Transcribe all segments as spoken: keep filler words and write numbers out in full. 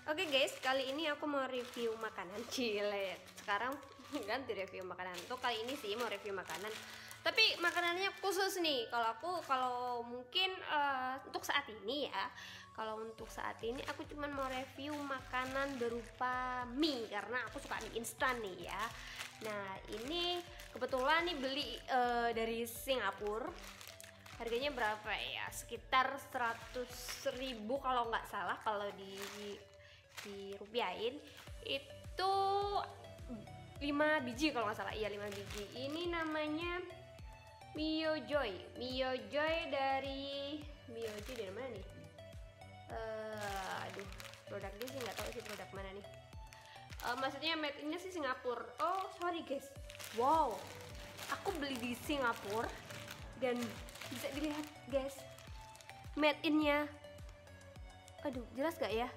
Oke guys, kali ini aku mau review makanan cile. Sekarang ganti review makanan. Untuk kali ini sih mau review makanan. Tapi makanannya khusus nih. Kalau aku kalau mungkin uh, untuk saat ini ya. Kalau untuk saat ini aku cuma mau review makanan berupa mie karena aku suka mie instan nih ya. Nah, ini kebetulan nih beli uh, dari Singapura. Harganya berapa ya? Sekitar seratus ribu kalau nggak salah, kalau di dirupiahin itu lima biji kalau nggak salah. Iya, lima biji. Ini namanya Mio Joy. Mio Joy dari Mio Joy dari mana nih? Uh, aduh, produknya sih nggak tahu sih produk mana nih. Uh, maksudnya made in-nya sih Singapura. Oh, sorry guys. Wow. Aku beli di Singapura dan bisa dilihat guys, made in-nya. Aduh, jelas gak ya?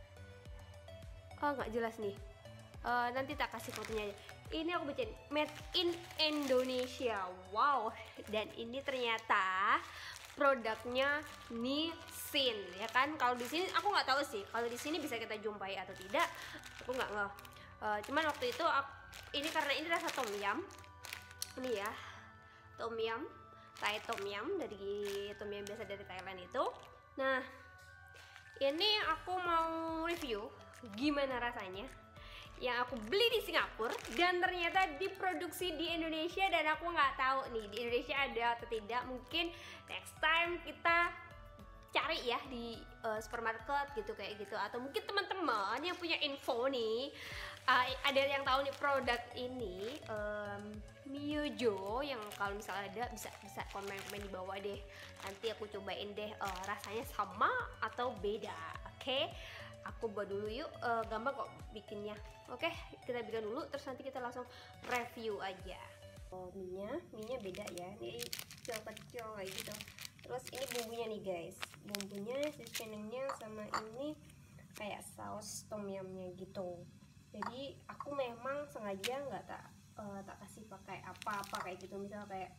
Oh, nggak jelas nih. Uh, nanti tak kasih fotonya aja. Ini aku bacain, made in Indonesia. Wow. Dan ini ternyata produknya Nissin, ya kan? Kalau di sini aku nggak tahu sih. Kalau di sini bisa kita jumpai atau tidak, aku nggak ngeh. Uh, cuman waktu itu aku, ini karena ini rasa tom yum. Ini ya, tom yum, Thai tom yum, dari tom yum biasa dari Thailand itu. Nah, ini aku mau review gimana rasanya yang aku beli di Singapura dan ternyata diproduksi di Indonesia, dan aku nggak tahu nih di Indonesia ada atau tidak. Mungkin next time kita cari ya di uh, supermarket gitu kayak gitu, atau mungkin teman-teman yang punya info nih, uh, ada yang tahu nih produk ini um, Mio Joy, yang kalau misalnya ada bisa bisa komen-komen di bawah deh. Nanti aku cobain deh uh, rasanya sama atau beda. Oke, okay? Aku buat dulu yuk, uh, gampang kok bikinnya. Oke, okay? Kita bikin dulu terus nanti kita langsung review aja. Oh, mie-nya, mie-nya beda ya, ini kecil-kecil kayak gitu. Terus ini bumbunya nih guys, bumbunya seasoningnya sama ini kayak saus tom yumnya gitu. Jadi aku memang sengaja nggak tak uh, tak kasih pakai apa-apa kayak gitu, misalnya kayak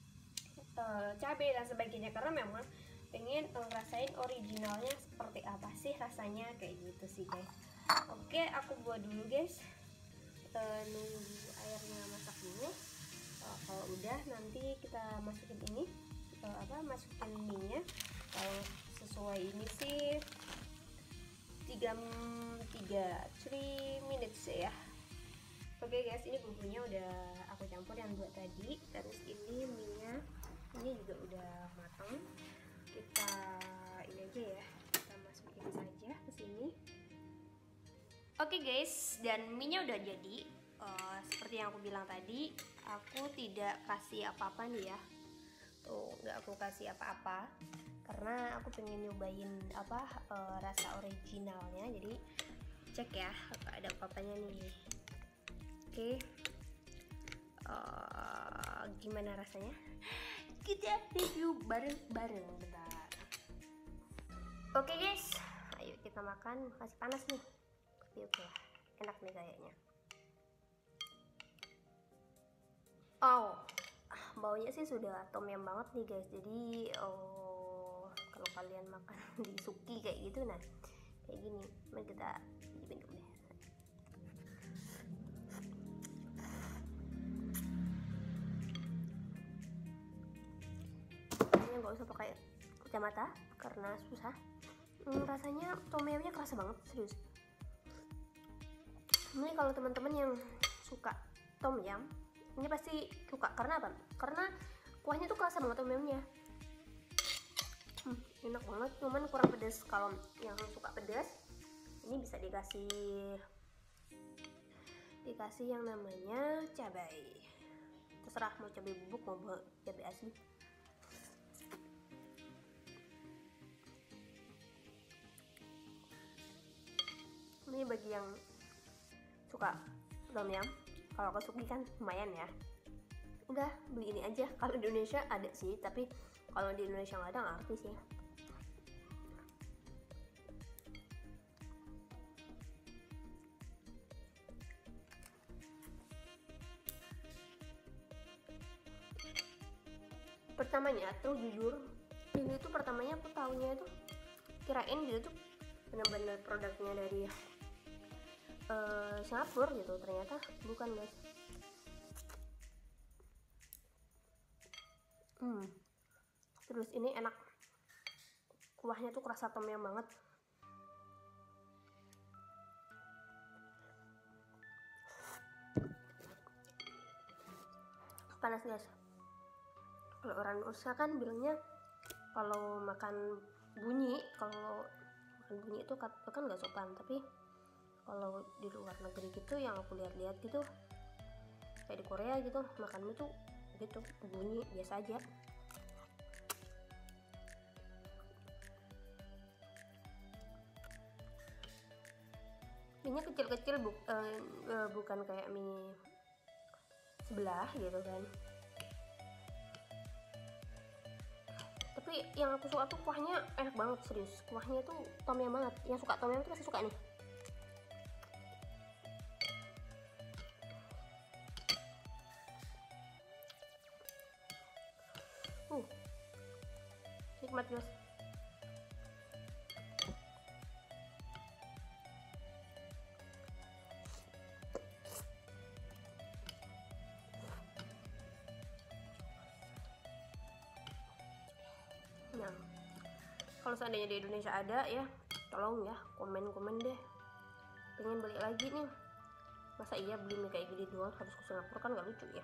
uh, cabai dan sebagainya, karena memang pengen uh, ngerasain originalnya seperti apa sih rasanya kayak gitu sih guys. Oke, aku buat dulu guys, uh, nunggu airnya masak dulu. Uh, kalau udah nanti kita masukin ini. Uh, apa masukin mie-nya. Kalau sesuai ini sih tiga minutes ya. Oke okay guys, ini bumbunya udah aku campur yang dua tadi. Terus ini mie-nya ini juga udah matang. Kita ini aja ya, kita masukin saja ke sini. Oke okay guys, dan mie-nya udah jadi. Uh, seperti yang aku bilang tadi, aku tidak kasih apa-apa nih ya. Tuh, nggak aku kasih apa-apa karena aku pengen nyobain apa uh, rasa originalnya. Jadi cek ya ada apa-apanya nih. Oke, uh, gimana rasanya, kita review bareng-bareng bentar. Oke guys, ayo kita makan. Masih panas nih tapi oke lah, enak nih kayaknya. Oh, baunya sih sudah tom yum banget nih guys. Jadi oh, kalau kalian makan di suki kayak gitu, nah kayak gini. Mari kita cicipin dulu deh. Ini nggak usah pakai kacamata karena susah. Hmm, rasanya tom yumnya kerasa banget, serius. Ini kalau teman-teman yang suka tom yum, ini pasti suka. Karena apa? Karena kuahnya tuh kerasa banget tom yumnya. Hmm, enak banget, cuman kurang pedas. Kalau yang suka pedas, ini bisa dikasih dikasih yang namanya cabai. Terserah mau cabai bubuk mau cabai asli. Ini bagi yang suka tom yum. Kalau ke suki kan lumayan ya, udah beli ini aja. Kalau di Indonesia ada sih, tapi kalau di Indonesia nggak ada, nggak ngerti sih. Pertamanya tuh jujur, ini tuh pertamanya aku taunya itu kirain gitu tuh bener-bener produknya dari uh, Singapura gitu, ternyata bukan guys. Hmm. Terus ini enak, kuahnya tuh kerasa tom yum banget. Panas guys. Kalau orang Indonesia kan bilangnya kalau makan bunyi, kalau makan bunyi itu kan nggak sopan. Tapi kalau di luar negeri gitu, yang aku lihat-lihat gitu, kayak di Korea gitu, makan mie tuh gitu bunyi biasa aja. Mie-nya kecil-kecil, bu uh, uh, bukan kayak mie sebelah gitu kan. Tapi yang aku suka tuh kuahnya enak banget, serius. Kuahnya tuh tom yum banget. Yang suka tom yum tuh pasti suka nih. Uh, nikmat guys. Nah, kalau seandainya di Indonesia ada ya, tolong ya komen-komen deh, pengen balik lagi nih. Masa iya beli mie kayak gini doang, harus ke Singapura, kan gak lucu ya.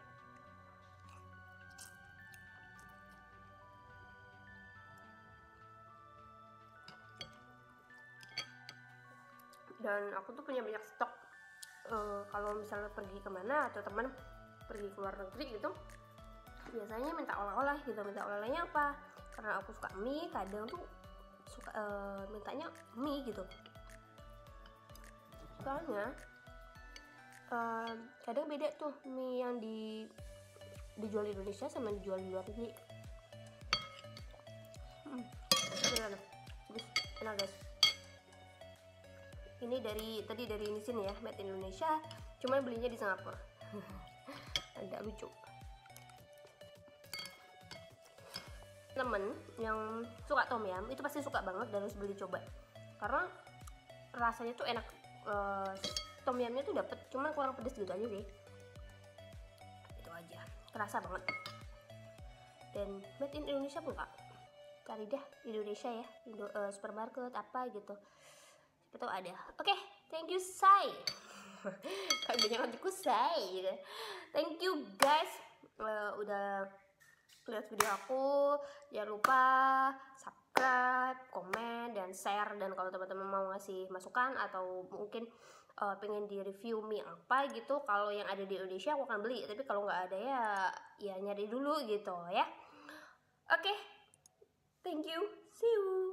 Dan aku tuh punya banyak stok, uh, kalau misalnya pergi kemana atau teman pergi ke luar negeri gitu, biasanya minta oleh-oleh gitu. Minta oleh-olehnya apa? Karena aku suka mie, kadang tuh suka uh, mintanya mie gitu. Soalnya uh, kadang beda tuh mie yang di dijual di Indonesia sama dijual di luar negeri. Hmm, enak, enak guys. Ini dari tadi dari ini sini ya, made in Indonesia, cuman belinya di Singapura. Agak lucu. Temen yang suka tom yum itu pasti suka banget dan harus beli coba, karena rasanya tuh enak. Uh, tom yumnya tuh dapet, cuman kurang pedes gitu aja sih. Itu aja, kerasa banget. Dan made in Indonesia pun kak, cari deh Indonesia ya, Indo, uh, supermarket apa gitu, siapa tahu ada. Oke, okay, thank you say. Kayak banyak hatiku say gitu. Thank you guys, uh, udah lihat video aku. Jangan lupa subscribe, komen, dan share. Dan kalau teman-teman mau ngasih masukan atau mungkin uh, pengen di review mie apa gitu, kalau yang ada di Indonesia aku akan beli. Tapi kalau nggak ada ya ya nyari dulu gitu ya. Oke, okay. Thank you, see you.